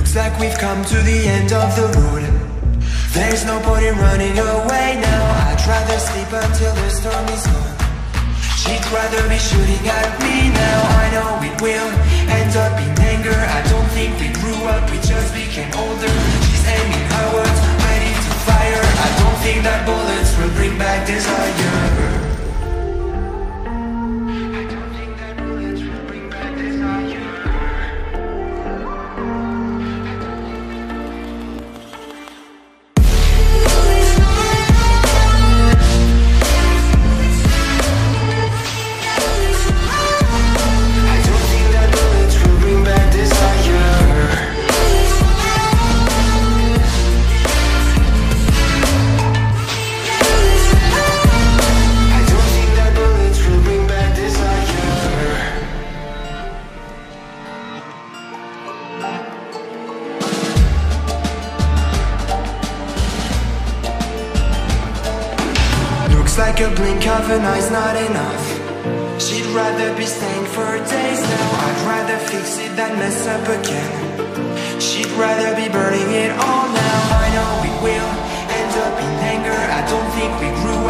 Looks like we've come to the end of the road. There's no point in running away now. I'd rather sleep until the storm is gone. She'd rather be shooting at me now. I know it will end up in anger. I don't think we grew up, we just became older. She's aiming her words, ready to fire. I don't think that bullets will bring back desire. Like a blink of an eye's not enough. She'd rather be staying for days now. I'd rather fix it than mess up again. She'd rather be burning it all now. I know it will end up in anger. I don't think we grew